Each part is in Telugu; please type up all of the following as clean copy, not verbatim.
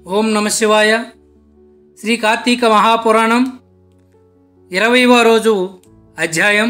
ఓం నమ శివాయ. శ్రీ కార్తీక మహాపురాణం 20వ రోజు అధ్యాయం.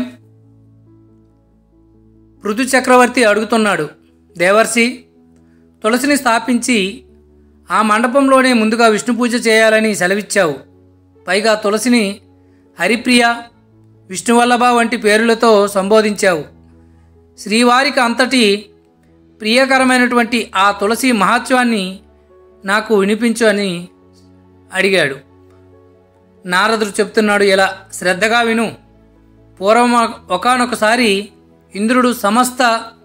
పృథు చక్రవర్తి అడుగుతున్నాడు, దేవర్షి, తులసిని స్థాపించి ఆ మండపంలోనే ముందుగా విష్ణు పూజ చేయాలని సెలవిచ్చావు. పైగా తులసిని హరిప్రియ, విష్ణువల్లభ వంటి పేరులతో సంబోధించావు. శ్రీవారికి అంతటి ప్రియకరమైనటువంటి ఆ తులసి మహత్వాన్ని నాకు వినిపించు అని అడిగాడు. నారదుడు చెప్తున్నాడు, ఇలా శ్రద్ధగా విను. పూర్వం ఒకానొకసారి ఇంద్రుడు సమస్త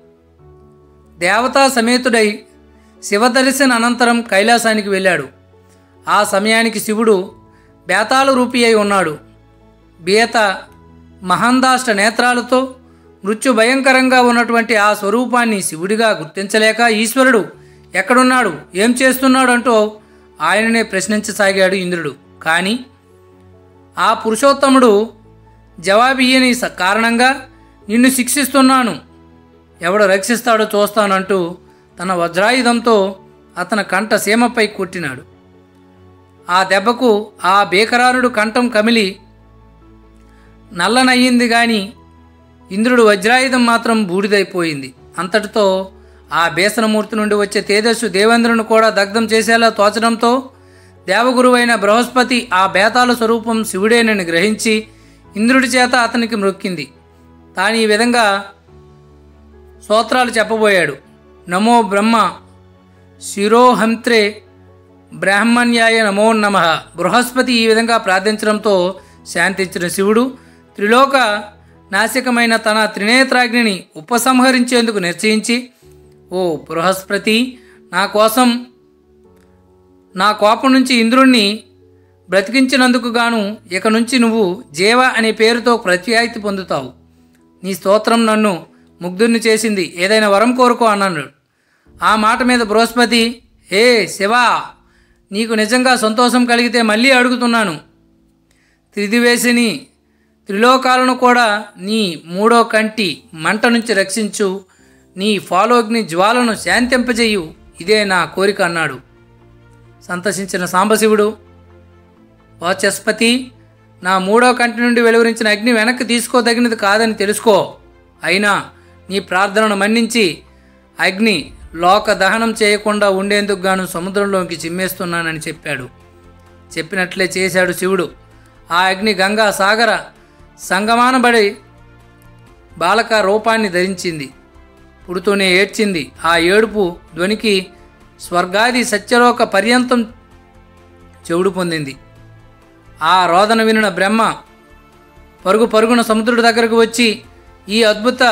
దేవతా సమేతుడై శివదర్శన అనంతరం కైలాసానికి వెళ్ళాడు. ఆ సమయానికి శివుడు బేతాళ రూపి అయి ఉన్నాడు. బేత మహందాష్ట నేత్రాలతో మృత్యు భయంకరంగా ఉన్నటువంటి ఆ స్వరూపాన్ని శివుడిగా గుర్తించలేక ఈశ్వరుడు ఎక్కడున్నాడు, ఏం చేస్తున్నాడు అంటూ ఆయననే ప్రశ్నించసాగాడు ఇంద్రుడు. కానీ ఆ పురుషోత్తముడు జవాబియ్యని కారణంగా నిన్ను శిక్షిస్తున్నాను, ఎవడు రక్షిస్తాడో చూస్తానంటూ తన వజ్రాయుధంతో అతని కంఠ సీమపై కొట్టినాడు. ఆ దెబ్బకు ఆ భీకరారుడు కంఠం కమిలి నల్లనయ్యింది గాని ఇంద్రుడు వజ్రాయుధం మాత్రం బూడిదైపోయింది. అంతటితో ఆ బేసనమూర్తి నుండి వచ్చే తేజస్సు దేవేంద్రుని కూడా దగ్ధం చేసేలా తోచడంతో దేవగురువైన బృహస్పతి ఆ బేతాళ స్వరూపం శివుడేనని గ్రహించి ఇంద్రుడి చేత అతనికి మ్రొక్కింది. తాను ఈ విధంగా స్తోత్రాలు చెప్పబోయాడు. నమో బ్రహ్మ శిరోహంత్రే బ్రాహ్మణ్యాయ నమో నమః. బృహస్పతి ఈ విధంగా ప్రార్థించడంతో శాంతించిన శివుడు త్రిలోక నాశకమైన తన త్రినేత్రాగ్నిని ఉపసంహరించేందుకు నిశ్చయించి, ఓ బృహస్పతి, నా కోపం నుంచి ఇంద్రుణ్ణి బ్రతికించినందుకు గాను ఇక నుంచి నువ్వు జీవ అనే పేరుతో ప్రత్యాయితి పొందుతావు. నీ స్తోత్రం నన్ను ముగ్ధుర్ని చేసింది, ఏదైనా వరం కోరుకో అన్నాడు. ఆ మాట మీద బృహస్పతి, హే శివా, నీకు నిజంగా సంతోషం కలిగితే మళ్ళీ అడుగుతున్నాను. త్రిదివేశిని త్రిలోకాలను కూడా నీ మూడో కంటి మంట నుంచి రక్షించు, నీ ఫాలోగ్ని జ్వాలను శాంతింపజేయు, ఇదే నా కోరిక అన్నాడు. సంతసించిన సాంబశివుడు, వాచస్పతి, నా మూడో కంటి నుండి వెలువరించిన అగ్ని వెనక్కి తీసుకోదగినది కాదని తెలుసుకో. అయినా నీ ప్రార్థనను మన్నించి అగ్ని లోక దహనం చేయకుండా ఉండేందుకు గాను సముద్రంలోకి చిమ్మేస్తున్నానని చెప్పాడు. చెప్పినట్లే చేశాడు శివుడు. ఆ అగ్ని గంగా సాగర సంగమానబడి బాలక రూపాన్ని ధరించింది. పుడుతూనే ఏడ్చింది. ఆ ఏడుపు ధ్వనికి స్వర్గాది సత్యలోక పర్యంతం చెవుడు పొందింది. ఆ రోదన వినిన బ్రహ్మ పరుగున సముద్రుడి దగ్గరకు వచ్చి, ఈ అద్భుత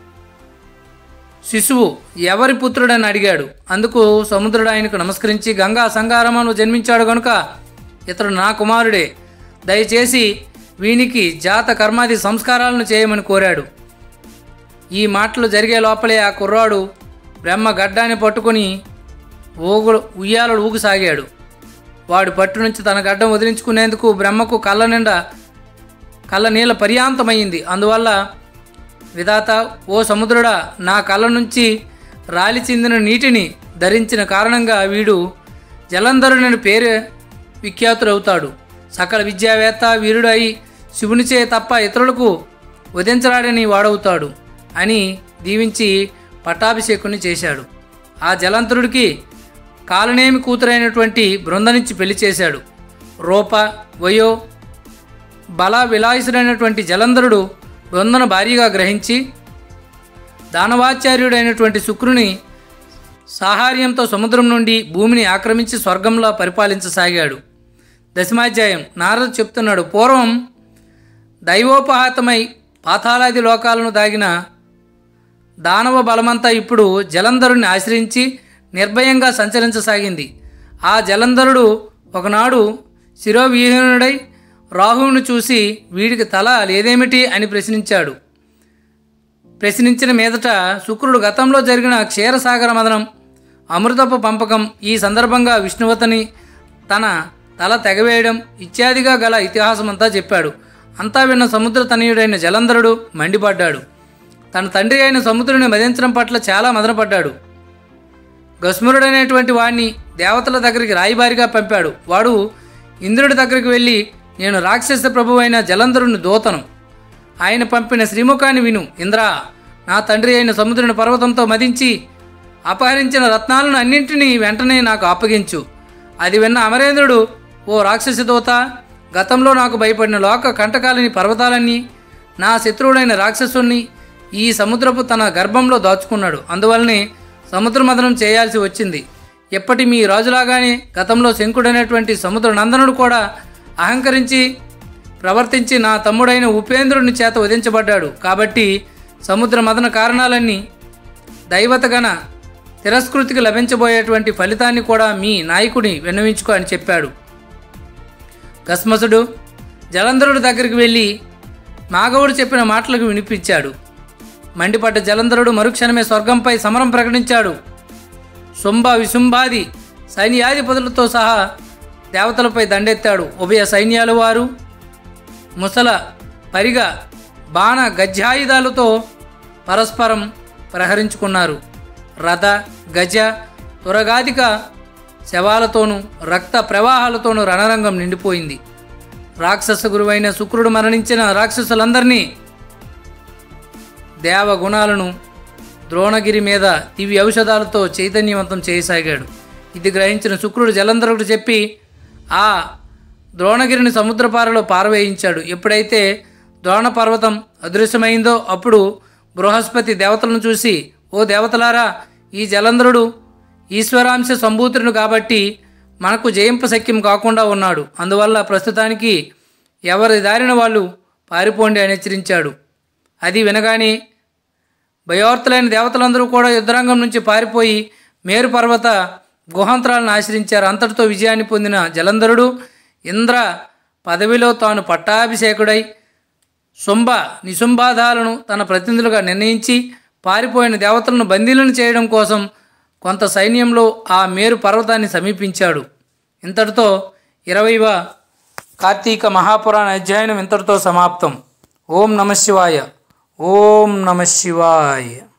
శిశువు ఎవరి పుత్రుడని అడిగాడు. అందుకు సముద్రుడు ఆయనకు నమస్కరించి, గంగా సంగారమను జన్మించాడు కనుక ఇతడు నా కుమారుడే, దయచేసి వీనికి జాత కర్మాది సంస్కారాలను చేయమని కోరాడు. ఈ మాటలు జరిగే లోపలే ఆ కుర్రాడు బ్రహ్మ గడ్డాన్ని పట్టుకొని ఉయ్యాలలు ఊగుసాగాడు. వాడి పట్టు నుంచి తన గడ్డం వదిలించుకునేందుకు బ్రహ్మకు కళ్ళ నీళ్ళ పర్యాంతమయ్యింది. అందువల్ల విధాత, ఓ సముద్రుడా, నా కళ్ళ నుంచి రాలి చెందిన నీటిని ధరించిన కారణంగా వీడు జలంధరుని పేరు విఖ్యాతుడవుతాడు. సకల విద్యావేత్త వీరుడు అయి శివునిచే తప్ప ఇతరులకు వధించరాడని వాడవుతాడు అని దీవించి పట్టాభిషేకుని చేశాడు. ఆ జలంధరుడికి కాలనేమి కూతురైనటువంటి బృందనిచ్చి పెళ్లి చేశాడు. రూప వయో బల విలాసుడైనటువంటి జలంధరుడు బృందను భారీగా గ్రహించి దానవాచార్యుడైనటువంటి శుక్రుని సాహార్యంతో సముద్రం నుండి భూమిని ఆక్రమించి స్వర్గంలో పరిపాలించసాగాడు. దశమాధ్యాయం. నారదుడు చెప్తున్నాడు, పూర్వం దైవోపహాతమై పాతాళాది లోకాలను దాగిన దానవ బలమంతా ఇప్పుడు జలంధరుని ఆశ్రయించి నిర్భయంగా సంచరించసాగింది. ఆ జలంధరుడు ఒకనాడు శిరోవిహీనుడై రాహువును చూసి, వీడికి తల లేదేమిటి అని ప్రశ్నించిన మీదట శుక్రుడు గతంలో జరిగిన క్షీరసాగర మదనం, అమృతపు పంపకం, ఈ సందర్భంగా విష్ణువతని తన తల తెగవేయడం ఇత్యాదిగా గల ఇతిహాసమంతా చెప్పాడు. అంతా విన్న సముద్ర తనయుడైన జలంధరుడు మండిపడ్డాడు. తన తండ్రి అయిన సముద్రుని మదించడం పట్ల చాలా మదనపడ్డాడు. గస్మురుడనేటువంటి వాణ్ణి దేవతల దగ్గరికి రాయబారిగా పంపాడు. వాడు ఇంద్రుడి దగ్గరికి వెళ్ళి, నేను రాక్షస ప్రభువైన జలంధరుని దూతను. ఆయన పంపిన శ్రీముఖాన్ని విను. ఇంద్రా, నా తండ్రి అయిన సముద్రుని పర్వతంతో మదించి అపహరించిన రత్నాలను అన్నింటినీ వెంటనే నాకు అప్పగించు. అది విన్న అమరేంద్రుడు, ఓ రాక్షస దూత, గతంలో నాకు భయపడిన లోక కంటకాలని పర్వతాలన్నీ నా శత్రువుడైన రాక్షసుని ఈ సముద్రపు తన గర్భంలో దాచుకున్నాడు. అందువల్లనే సముద్ర మథనం చేయాల్సి వచ్చింది. ఎప్పటి మీ రాజులాగానే గతంలో శంకుడైనటువంటి సముద్ర నందనుడు కూడా అహంకరించి ప్రవర్తించి నా తమ్ముడైన ఉపేంద్రుని చేత వధించబడ్డాడు. కాబట్టి సముద్ర మథన కారణాలన్నీ దైవతగణ తిరస్కృతికి లభించబోయేటువంటి ఫలితాన్ని కూడా మీ నాయకుడిని విన్నవించుకో అని చెప్పాడు. కస్మసుడు జలంధరుడి దగ్గరికి వెళ్ళి మాగవుడు చెప్పిన మాటలకు వినిపించాడు. మండిపడ్డ జలంధరుడు మరుక్షణమే స్వర్గంపై సమరం ప్రకటించాడు. శుంభ విశుంభాది సైన్యాధిపతులతో సహా దేవతలపై దండెత్తాడు. ఉభయ సైన్యాల వారు ముసల పరిగ బాణ గజాయుధాలతో పరస్పరం ప్రహరించుకున్నారు. రథ గజ తురగాదిక శవాలతోనూ రక్త ప్రవాహాలతోనూ రణరంగం నిండిపోయింది. రాక్షస గురువైన శుక్రుడు మరణించిన రాక్షసులందరినీ దేవగుణాలను ద్రోణగిరి మీద దివ్య ఔషధాలతో చైతన్యవంతం చేయసాగాడు. ఇది గ్రహించిన శుక్రుడు జలంధరుడు చెప్పి ఆ ద్రోణగిరిని సముద్రపారలో పారవేయించాడు. ఎప్పుడైతే ద్రోణ పర్వతం అదృశ్యమైందో అప్పుడు బృహస్పతి దేవతలను చూసి, ఓ దేవతలారా, ఈ జలంధరుడు ఈశ్వరాంశ సంభూతుడు కాబట్టి మనకు జయింపశక్యం కాకుండా ఉన్నాడు. అందువల్ల ప్రస్తుతానికి ఎవరి దారిన వాళ్ళు పారిపోండి అని హెచ్చరించాడు. అది వినగానే భయోర్తులైన దేవతలందరూ కూడా యుద్ధరంగం నుంచి పారిపోయి మేరు పర్వత గుహాంతరాలను ఆశ్రయించారు. అంతటితో విజయాన్ని పొందిన జలంధరుడు ఇంద్ర పదవిలో తాను పట్టాభిషేకుడై శుంభ నిశుంభాదాలను తన ప్రతినిధులుగా నిర్ణయించి పారిపోయిన దేవతలను బందీలను చేయడం కోసం కొంత సైన్యంలో ఆ మేరు పర్వతాన్ని సమీపించాడు. ఇంతటితో 20వ కార్తీక మహాపురాణ అధ్యయనం ఇంతటితో సమాప్తం. ఓం నమః శివాయ. ఓం నమః శివాయ.